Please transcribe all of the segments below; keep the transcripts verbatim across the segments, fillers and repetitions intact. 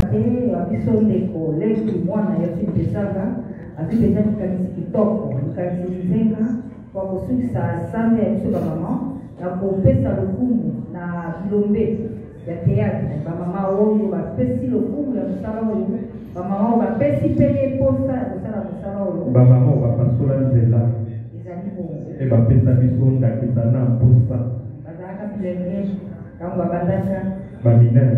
Et ma pesa biso ndakisana mposa ba mineur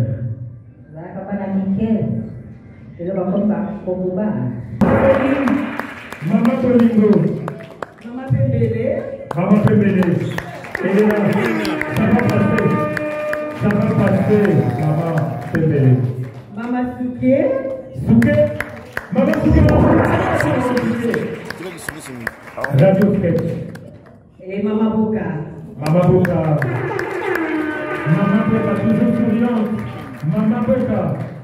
Mama Tolingo Mama Pembele Mama Pembele elle est là ça va passer ça va passer Mama Pembele Mama Souké Souké Mama Souké Radio Sketch et Mama Boka. Mama Boka. Mama Boka, toujours souriante. Mama Boka.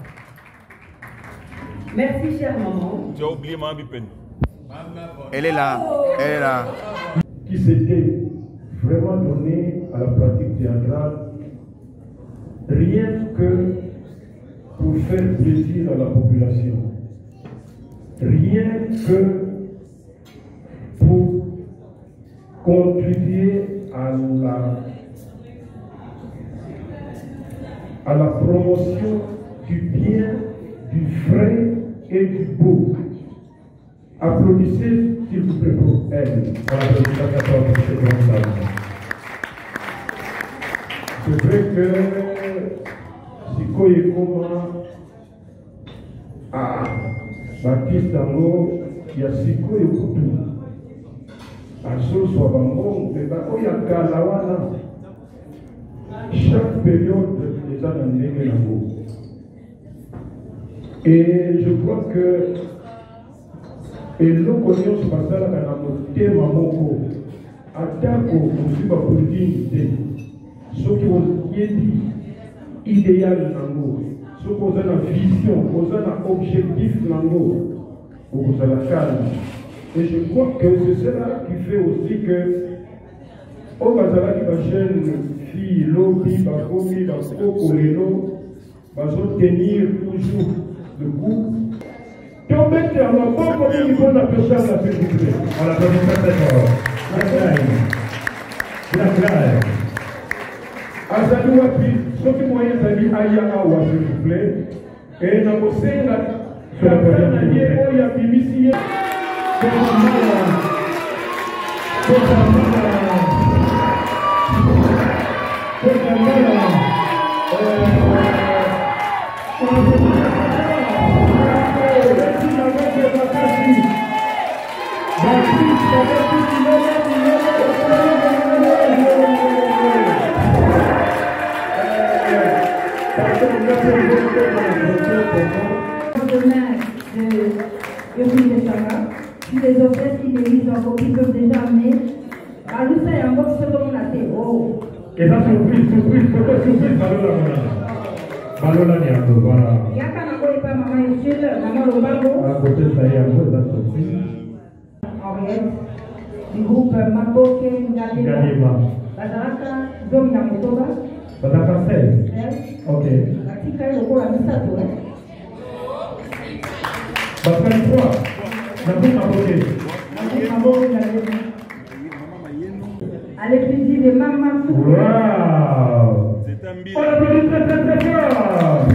Merci, chère maman. Tu as oublié Mama Bipen. Elle est là. Elle est là. Qui s'était vraiment donné à la pratique théâtrale, rien que pour faire plaisir à la population. Rien que pour contribuer à la, à la promotion du bien, du vrai et du beau. Applaudissez s'il vous plaît pour elle. C'est vrai que Siko Yekoma a Baptiste Ango, il y a Siko Yekutu. Chaque période les a amenés. Et je crois que et nous connaissons ce passage à la thème Mamoko, attaque au suivant politique, ce qui est dit idéal Nango, ce qui est la vision, ce qui est l'objectif Nango, pour que ça la calme. Et je crois que c'est cela qui fait aussi que au Bazala qui va jeune fille, lobby, bakomi, bakoko, lelo, va tenir toujours le coup. Tombez sur la bombe comme il faut la pêcher à la sécurité. On la donne très très fort. La graille. La graille. Azali wapi, ce qui moyen d'aller à Yamawa, s'il vous plaît. Et dans vos scènes, sur la première année, il y a Bimisi. Puis les hôtesses qui méritent encore, qui peuvent déjà amener. Ah, nous savons encore ce qu'on a fait. Oh. Et ça, surprise, surprise, photo, surprise, Balola, Balola, Niako, voilà. Il y a qu'un encore et pas maman ici, maman Lobago. À côté, ça y est, un peu, ça surprise. Henriette, du groupe Maboke, Ngalema. Ngalema. Badaraka, Domina Motoba. Badaraka seize. Ok. Atika, le rôle à Misato. Badaraka trois. Allez, plaisir de maman. Waouh! C'est un billet. On applaudit très très très fort!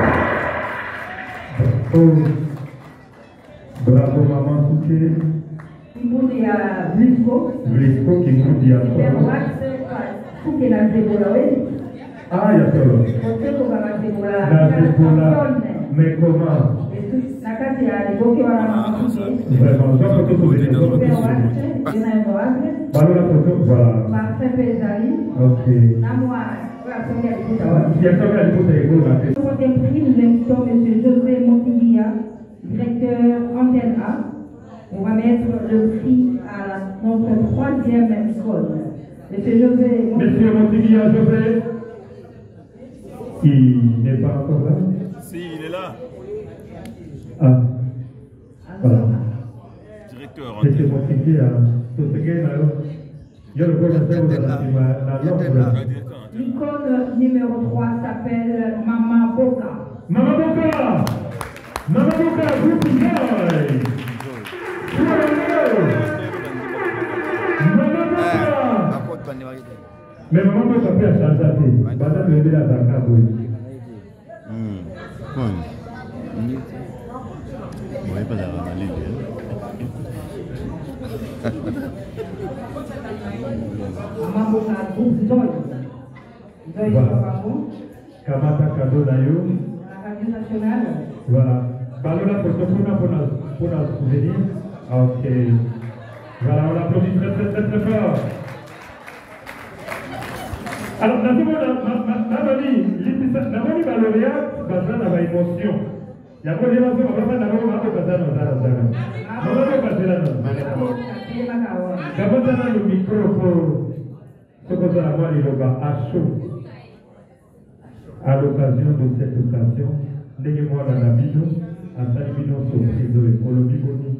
Oh! Bravo maman Souké. Il nous dit à Blisco. Blisco qui nous dit à toi. Souké la Zébola, oui. Ah, il y a ça. La Zébola. La Zébola. Mais comment? La case est à l'époque, on a vraiment, je vais photo les autres. Voilà la photo, voilà. Parfait, Pézali. Ok. La moi, voilà, c'est bien. Il y a ça, il y a des photos, il y a des photos. Nous avons pris l'invitation de M. José Montiglia, directeur Antenne A. On va mettre le prix à la, notre troisième école. M. José Monsieur Montiglia, José. Il n'est pas encore là? Si, il est là. Ah, voilà. Directeur. Monsieur Montiglia, tout ce qui est là, il y a le professeur de la langue. L'icône numéro trois s'appelle Maman Boka. Maman Boka! Mais maman peut s'appeler à Chanzate. Bata de aider à Zaka. Hum. Oui, pas d'avoir la ligue. Maman a groupe Zoï. Zoï Maman. Kamata Kado Dayo. La radio nationale. Voilà. Balola pour ce qu'on a pour la souvenir. Ok. Voilà, on applaudit très très très très fort. Alors, dans ce moment, Namani, Namani Valoria, Bazan a émotion. Il y a pas d'émotion, on va pas d'abord, on va pas passer dans la salle. On va pas passer là. D'abord, on a le micro pour ce qu'on a voir, il va à chaud. À l'occasion de cette occasion, n'ayez-moi dans la vidéo, à Salibino surprise pour le Biboni.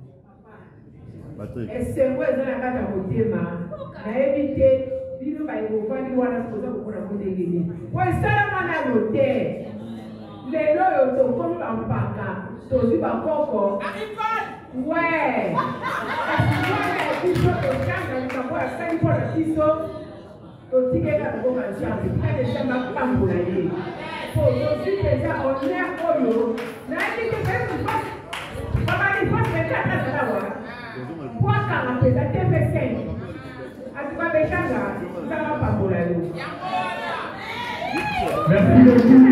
Et c'est moi, je n'ai pas de côté, ma. Éviter. Bilu ba iko kwa ni wana kuza kukuna kudegini. Kwa isara mana lote. Lelo yo to komi ba mpaka. To ziba koko. Arifan! Ouais! Kasi wana kiso to kanga ni kwa sani kwa kiso. To tige ka kuka nchami. Kade shamba kambu na ye. Po to sike za onea koyo. Na iti kifesu fasi. Baba ni fasi meka kata dawa. Kwa kanga pesa tepe seni. Merci beaucoup.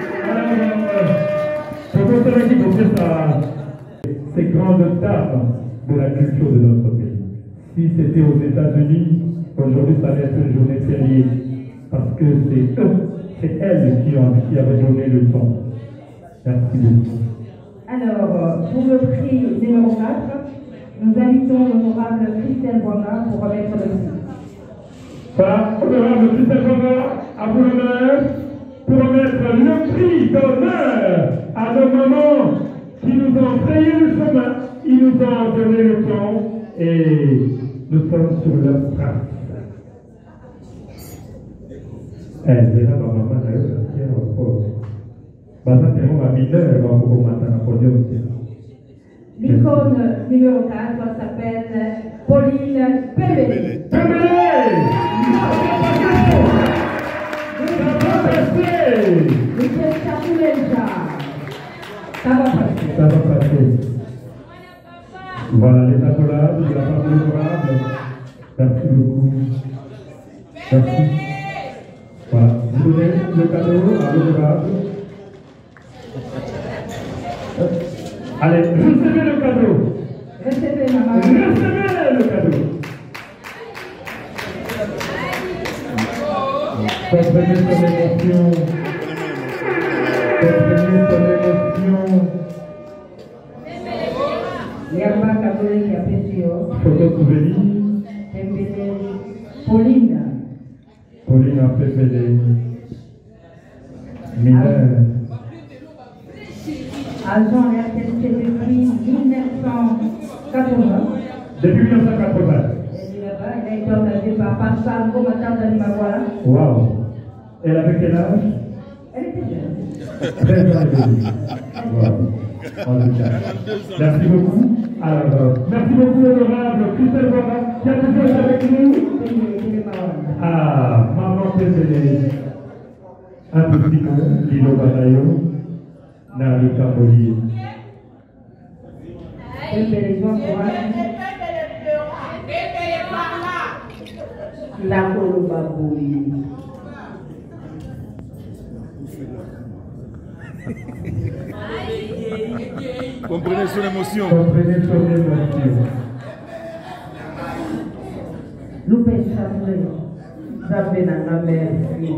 Alors, pour ceux qui possèdent ces grandes dames de la culture de notre pays. Si c'était aux États-Unis, aujourd'hui ça allait être une journée fériée. Parce que c'est eux, c'est elles qui, ont, qui avaient donné le ton. Merci beaucoup. Alors, pour le prix numéro quatre, nous invitons l'honorable Christelle Boanga pour remettre le prix. Voilà, honorable Christelle Boanga, à vous l'honneur, pour remettre le prix d'honneur à nos mamans qui nous ont frayé le chemin, ils nous ont donné le temps et nous sommes sur leur trace. Eh, déjà, ma maman a eu la pierre encore. Bah, ça, c'est mon mineur, elle va beaucoup matin à podium aussi. L'icône numéro quatre s'appelle Pauline Pébélé. Pébélé! Michel Chapoulenja. Ça va passer. Ça va passer. Voilà les accolades, la part honorable. Merci beaucoup. Merci. Voilà. Vous donnez le cadeau à l'honorable. Allez, recevez le cadeau. Recevez, maman. Recevez le cadeau. Comprenez son émotion. Comprenez son émotion. Yerba Kabole qui a pétio. Photo souvenir. Pépélé. Pauline. Pauline a Pépélé. Mineur. Agent R T L C depuis mille neuf cent quatre-vingts. Depuis mille neuf cent quatre-vingts. Elle a été engagée par Pascal Combattant d'Animawala. Waouh. Elle avait quel âge? Elle était jeune. Très jeune. Waouh. Merci beaucoup. Alors, merci beaucoup, honorable Christelle Boanga, qui a toujours été avec nous. Ah, maman Pépélé. Un petit mot, Lilo Bataillon. Dans le Cambodge. La Colombabouille. Comprenez son émotion. Comprenez son émotion. Nous péchons, j'avais la merci.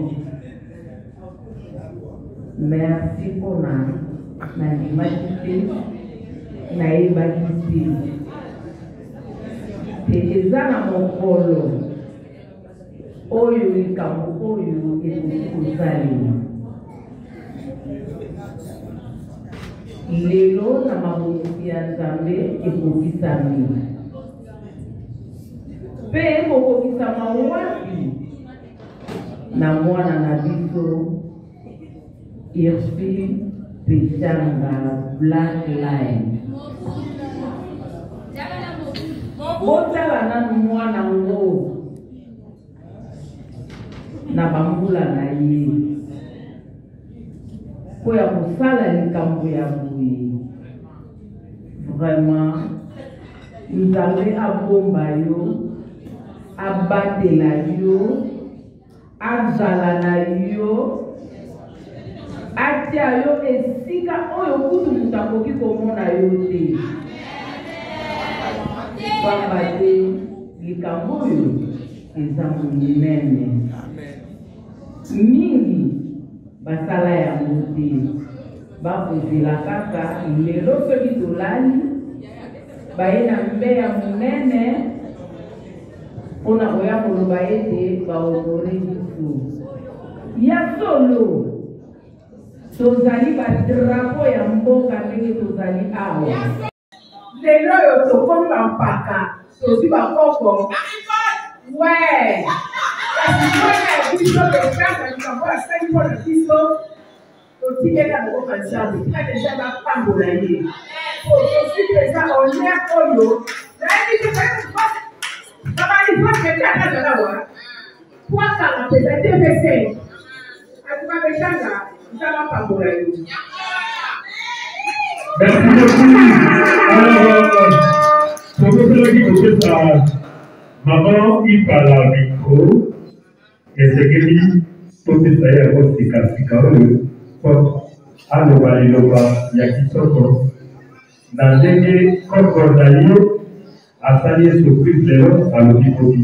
Merci pour la majesté, la majesté. C'est déjà dans mon colo. Oyo ikamu, oyo ekukusali. Lelo na maboki ya Nzambe ekokisami. Pe ekokisama wapi? Na mwana na biso Irfi Peshanga Black Line. Botala na mwana ngo na bambula na ye ko ya kosala likambo ya boye. Vraiment nzambe abomba yo, abatela yo, azala na yo, atia yo esika oyo kutu mutu akoki komona yo te. Pamba te likambo oyo eza monene mingi basala yango te, bakozela kaka lelo soki tolali baye na mbeya monene mpona koya koloba ete baokore biso ya solo. Tozali badrapo ya mboka ndenge tozali awa lelo oyo tokomi bampaka tozwi bakoko we kasi mpona biso tokanga likambo asali mpona biso totikela bokoka nzambe tika deja bapambola ye tozwi peza honneur oyo nayebi babalifakekakazalawa twakanga peza te pese akukabeshanga nzamba pambola yo. Merci beaucoup. Alors, pour vous dire que ça, maman, il parle à micro, et c'est que lui, tout est ça, il y a un petit casque, pour aller voir les lois, il y a qui sont dans les concordalios, à saluer surprise de l'homme à l'auditoire.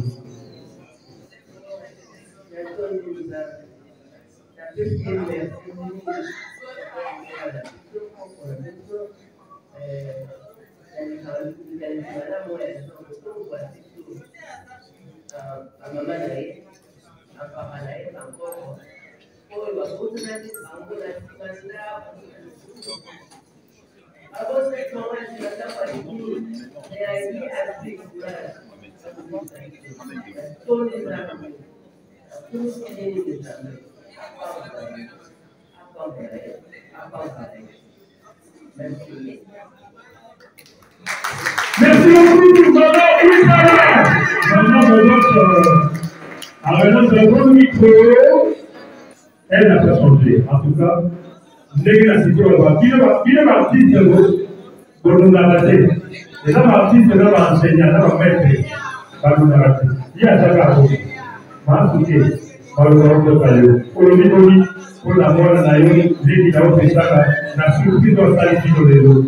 Merci beaucoup, maman Isabelle. Maman de notre, avec notre bon micro, elle n'a pas changé. En tout cas, dès que la situation va, qui est l'artiste pour nous arrêter? Et là, l'artiste va enseigner, là, va mettre, va nous arrêter. Il y a ça à côté. Ma souté, ma le corps de Paléo. Pour le micro, pour la moelle, la yole, les vidéos, c'est ça, la surprise dans sa vie de l'eau.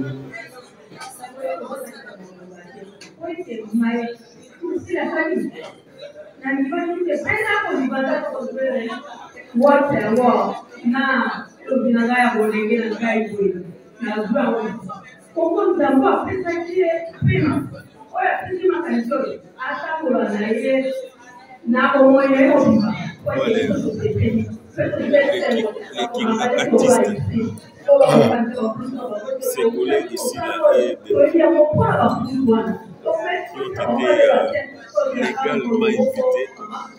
Ses collègues ici là et qui ont été légalement invités.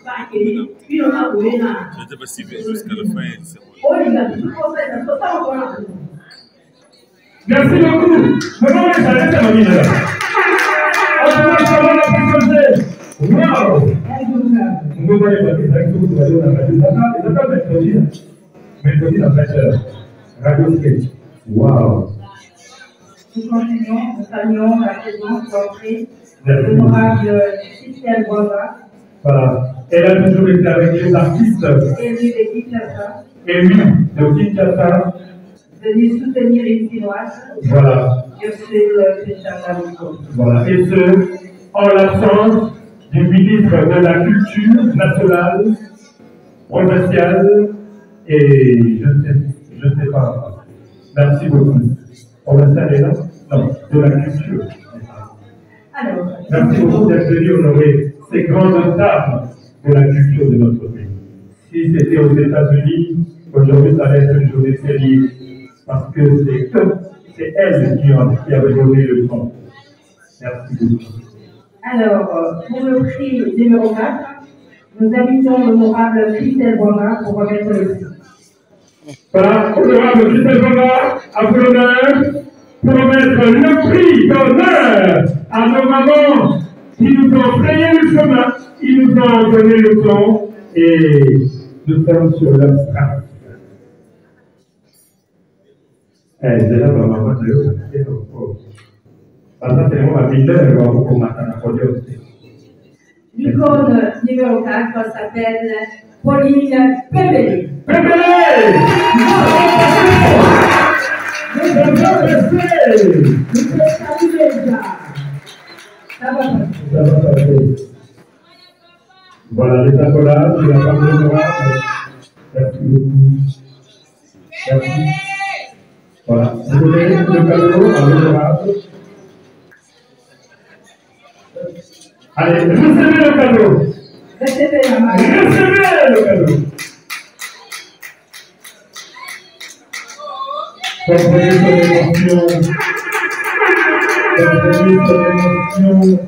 Je n'étais pas si bien jusqu'à la fin de ce moment. Merci beaucoup. Maintenant, on est allé à la ville. On va la présenter. Waouh! On va aller voir les actions de la radio. Ça va mercredi. Mercredi à vingt heures. Radio Sketch. Waouh! Nous continuons, nous saluons la présence d'entrée de l'honorable Christelle Boisa. Voilà. Elle a toujours été avec les artistes. Élue de Kinshasa. Élue de Kinshasa. Venue soutenir une Chinoise. Voilà. Ursule Peshanga. Voilà. Et ce, en l'absence du ministre de la Culture nationale, provinciale, et je ne sais, je ne sais pas. Merci beaucoup. Provinciale est là? Non, de la culture. Alors. Merci beaucoup d'être venu honorer ces grandes dames de la culture de notre pays. Si c'était aux États-Unis, aujourd'hui ça va être une journée fériée, parce que c'est c'est elles qui, ont, qui avaient donné le temps. Merci beaucoup. Alors, pour le prix numéro quatre, nous invitons l'honorable Christelle Boina pour remettre le prix. Voilà, honorable Christelle Bamba, à l'honneur, pour remettre le prix d'honneur à nos mamans qui nous ont frayé le chemin, qui nous ont donné le temps, et nous sommes sur leur trace. Eh, c'est là, ma maman, je vais vous dire, parce que c'est moi, ma fille, elle va beaucoup matin à Podium. L'icône numéro quatre s'appelle Pauline Pébélé. Pépélé! Nous sommes restés! Nous sommes salués déjà. Ça va passer. Ça va passer. Voilà les accolades de la femme honorable. Merci beaucoup. Merci. Voilà. Vous donnez le cadeau à l'honorable. Allez, recevez le cadeau. Recevez la main. Recevez le cadeau. Comprenez son émotion. Comprenez son émotion.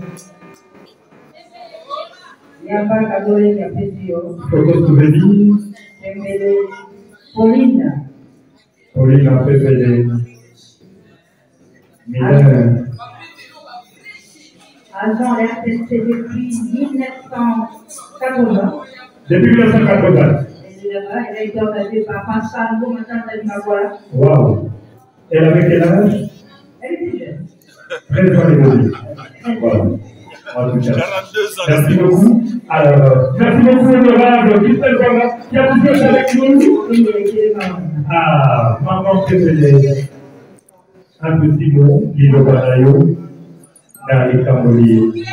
Il n'y a pas de cadeau qui a fait Dieu. Photo souvenir. Pépélé. Pauline. Pauline a Pépélé. Miller. Agent R T C depuis mille neuf cent quatre-vingts. Depuis mille neuf cent quatre-vingts. Elle a été engagée par Pascal Beaumatin de Magola. Waouh! Elle avait quel âge? Elle était jeune. treize ans et demi. Voilà. En tout cas. quarante-deux ans. Merci beaucoup. Alors, merci beaucoup, honorable Christelle Bamba, qui a toujours été avec nous. Oui, elle était maman. Ah, maman préférée. Un petit mot, Guido Banayo, dans les Camboliers.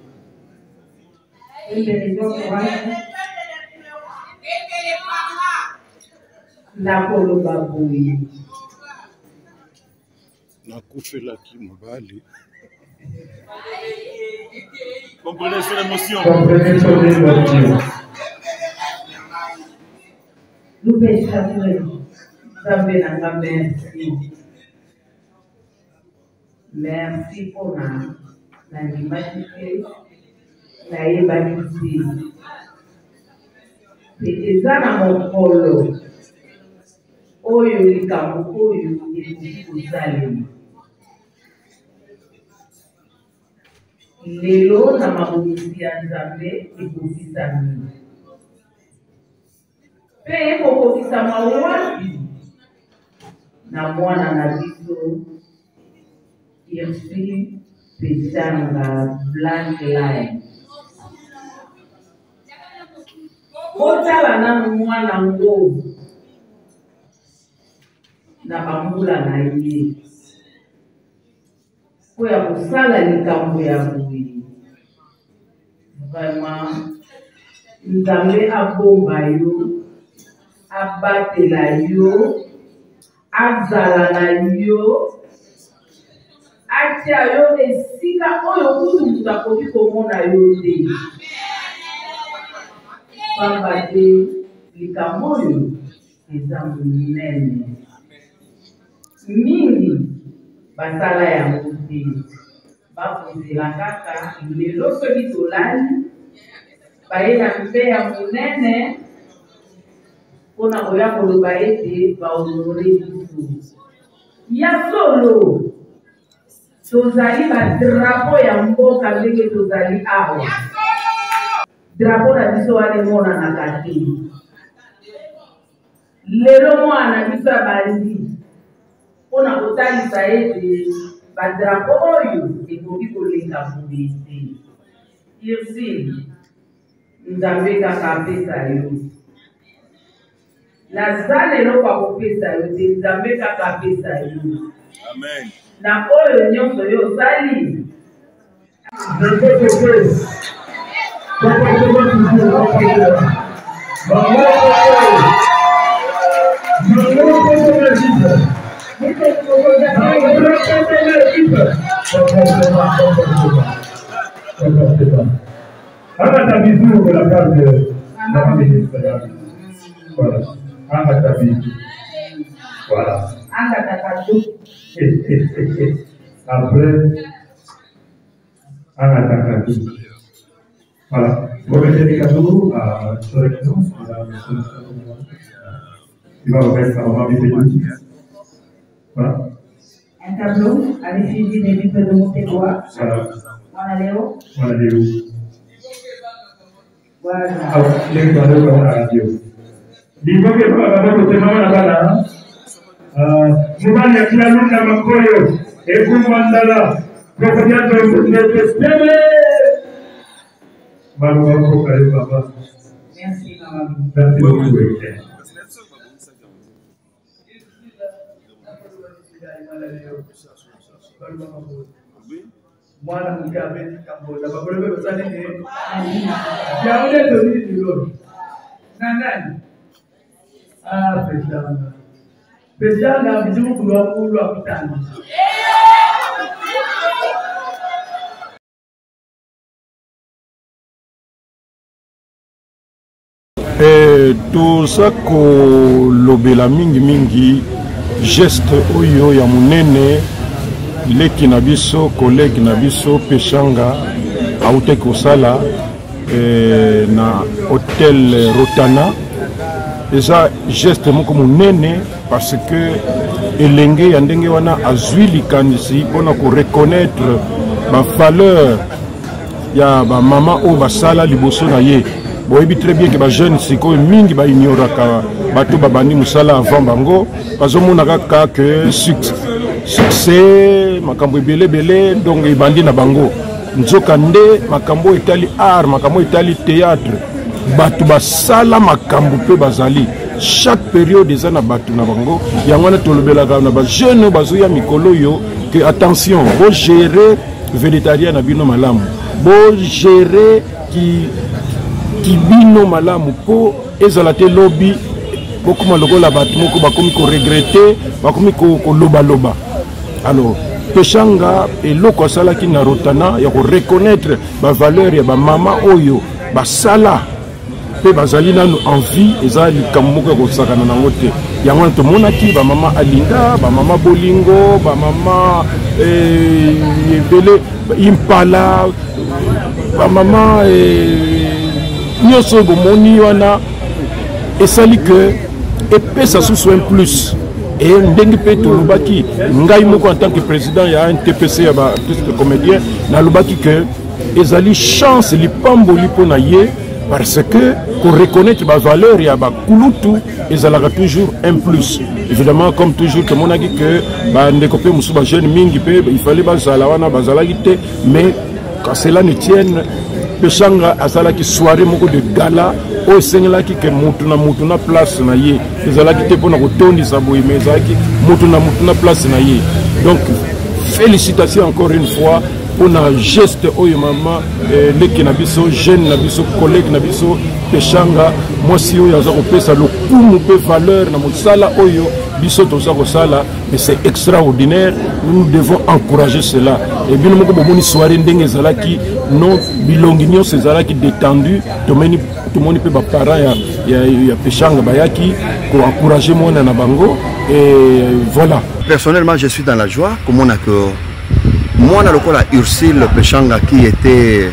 Une des autres, la Kolobabouille. Nakufelaki mobali. Comprenez son émotion. Comprenez son émotion. Nous péchons, merci. Merci pour la l'humanité, la humanité. C'est ça dans mon polo. Oyo likambo oyo ekoki kozalema. Lelo na mabongisi ya Nzambe ekokisami. Mpe ekokokisama wapi na mwana na biso Irsi Pesanga Blank Line. Otala nanu mwana ngo na bambula na ye po ya kosala likambo ya boye. Vraiment, Nzambe abomba yo, abatela yo, azala na yo, atia yo esika oyo kutu mutu akoki komona yo te. Pamba te likambo oyo eza monene. Mingi basala yango te. Bakozela kaka lelo soki tolali baye na mpe ya monene mpona koya koloba ete bahonore biso. Ya solo tozali badrapo ya mboka ndenge tozali awa. Drapo na biso wana emonanaka te. Lelo mwana biso ya bandi mpona kotalisa ete badrapo oyo ekoki kolenga boye te. Irsi Nzambe kaka apesa yo. Naza lelo kwa kopesa yo te, Nzambe kaka apesa yo. Amen. Na oyo nyonso yo osali. Je peux te faire. Comportement toujours comportement. Maman, maman, comportement libre. Maman, comportement libre. Comportement, comportement. Comportement. Anna bisou de la part de maman ministre. Voilà. Anna bisou. Voilà. Anga takatu. Après, Anna takatu. Voilà. Vous mettez des cadeaux à Soleil, madame. Il va remettre sa maman Bébé. Voilà. Un tableau à l'effigie des Bipes de Montégois. Voilà. Voilà Léo. Voilà Léo. Voilà. Ah, les cadeaux dans la radio. L'imam est pas là, côté maman là-bas. Euh, Mouma y a qui a l'autre à Makoyo. Et vous, Mandala. Professeur de notre Pélé. Maman, papa. Merci, maman. Merci beaucoup. Mwana mugabe kamboda bakolebe basane ne yaule doni dilo nanani ah pejana pejana bizimu kulwa kulwa kutani Eh, toza kolobela mingi mingi geste oyo ya munene leki na biso collègue na biso Pechanga aute kosala eh, na hôtel Rotana eza geste moko munene parce que elenge ya ndenge wana azwi likanisi mpona ko reconnaître ba valeur ya ba mama oyo basala liboso na ye. Boyebi très bien que ba jeune siko mingi ba ignoraka bato babandi musala avant bango bazomona kaka que succès makambo ebele bele donc ebandi na bango nzoka nde makambo etali art makambo etali théâtre bato basala makambo pe bazali chaque période eza na bato na bango yango wana tolobelaka na ba jeune bazoya mikolo yo que attention bo gérer végétarien na bino malamu bo gérer ki kibino malamu po ezala te lobby bokuma lokola bato moko bakomi ko regretter bakomi ko loba loba. Alors Pechanga eloko asalaki na Rotana ya ko reconnaître ba valeur ya ba mama oyo basala pe bazali nanu envie eza likambo moko ko sakana nango te yango tomonaki ba mama Alinga ba mama Bolingo ba mama eh ebele Impala ba mama eh nyonso bomoni wana esali que epesa susu un plus et ndenge pe tolobaki ngai moko en tant que président ya un T P C ya ba artiste comédien nalobaki que ezali chance lipamboli mpona ye parce que pour reconnaître ba valeur ya ba kulutu ezalaka toujours un plus. Évidemment comme toujours tomonaki que ba ndeko pe musu ba jeune mingi pe il fallait bazala wana bazalaki te mais quand cela ne tienne Pechanga asalaki soirée moko de gala o sengelaki ke mutu na mutu na place na ye ezalaki te pona kotondisa boye mais ezalaki mutu na mutu na place na ye. Donc félicitations encore une fois pour na geste oyo mama eh, leki na biso jeune na biso collègue na biso Pechanga mwasi oyo aza kopesa lokumu pe valeur na mosala oyo biso toza kosala mais c'est extraordinaire. Nous devons encourager cela et bien moko bomoni soirée ndenge ezalaki non bilongi nyonso ezalaki détendu tomoni tomoni pe ba parents ya ya, ya Pechanga bayaki pour encourager mona na bango et voilà. Personnellement je suis dans la joie comme on a que moi na lokola Ursule Pechanga qui était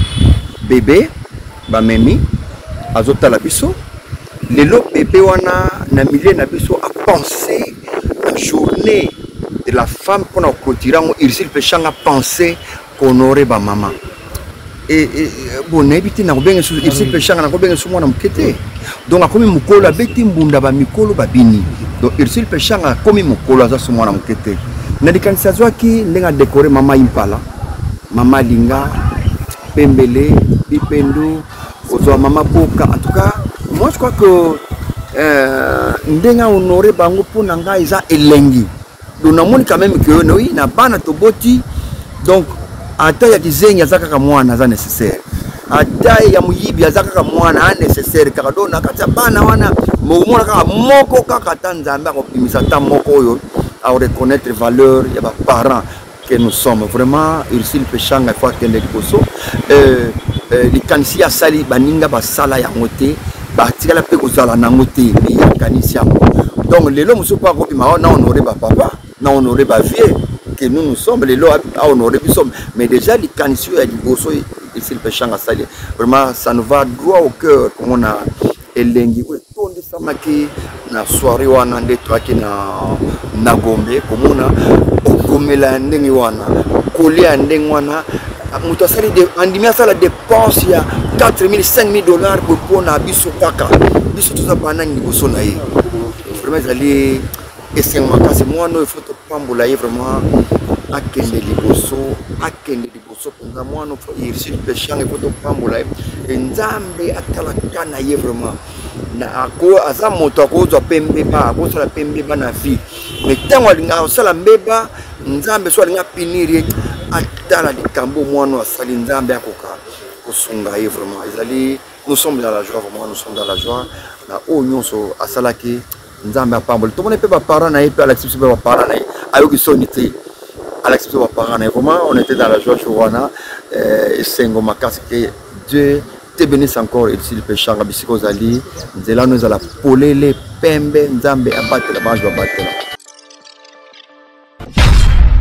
bébé ba memi azota la biso lelo bébé wana na milieu na biso a pensé la journée de la femme pour nous clôturer Ursule Pechanga pensé qu'honorer ba maman et bon éviter na bien sur Ursule Pechanga na bien sur moi na mukete donc a comme mukolo abeti mbunda ba mikolo ba bini donc Ursule Pechanga comme mukolo za sur moi na mukete na dikanisa zwaki ndenga décorer mama Impala mama Linga Pembele Bipendo ozo mama Boka en tout cas moi je crois que euh ndenga honorer bango pour nanga isa elengi donc namoni quand même que no na bana toboti donc ata ya kizengi azaka kaka mwana za nécessaire ata ya muyibi azaka kaka mwana nécessaire kaka do na kata bana wana mona kaka moko kaka tanzamba ko pimisa ta moko oyo à reconnaître valeur ya ba parents que nous sommes vraiment Ursule Pechanga faut que les bosso euh les kanisi ya sali baninga ba sala ya ngote ba tikala pe ko sala na ngote mais ya kanisi ya donc lelo muso pas ko pima na honorer ba papa na honorer ba vieux que nous nous sommes les lois à honorer nous sommes mais déjà les kanisi ya bosso Ursule Pechanga sali vraiment ça nous va droit au cœur comme on a elengi we tonde samaki na soirée wana nde toaki na na Gombe komona okomela ndenge wana kolia ndenge wana moto asali andimi asala dépense ya quatre mille cinq mille dollars pour pona biso kaka biso toza bana liboso na ye vraiment ezali esengo makasi mwana oyo faut topambola ye vraiment akende liboso akende liboso mpenza mwana irsil pechang il faut topambola ye nzambe atalaka na ye vraiment na ako aza moto akozwa mpe mbeba akosala mpe mbeba na vie mais ntango alingaka kosala mbeba nzambe so alinga pinir ye atala likambo mwana asali nzambe akoka kosunga ye vraiment ezali nous sommes dans la joie vraiment nous sommes dans la joie na oyo nyonso asalaki nzambe apamboli tomoni mpe baparent na ye mpe alakisi mpe baparent na ye ayoki soni te alakisi mpe baparent na ye vraiment on était dans la joie cho wana esengo makasi ke Dieu te bénisse encore ici le péchanga bisika ozali nzela no ezala polele pembe nzambe abatela bange babatela